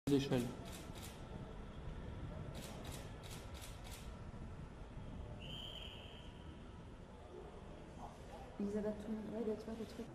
échelles. Elisabeth, tout le monde, ouais, tu vois, le truc.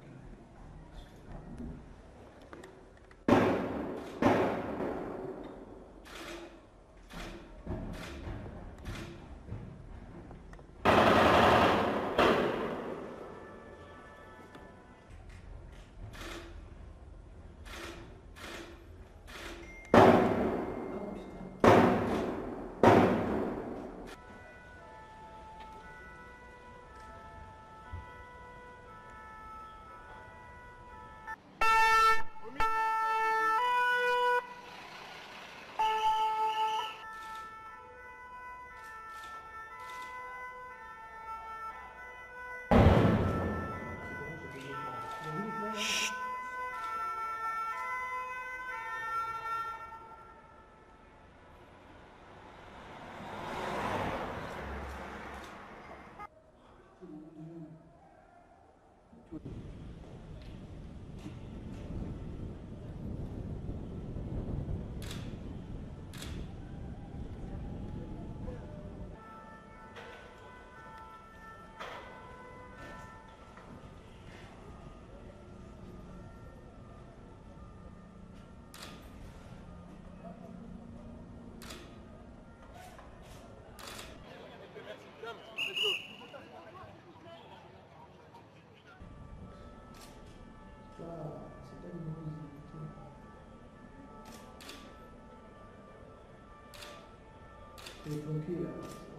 Les pompiers, là.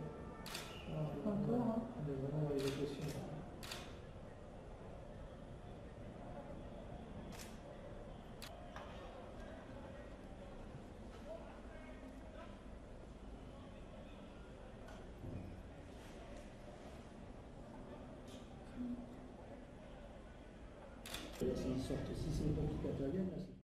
Encore, hein. On est vraiment dans les équations. S'ils sortent, si c'est les pompiers qui interviennent, là,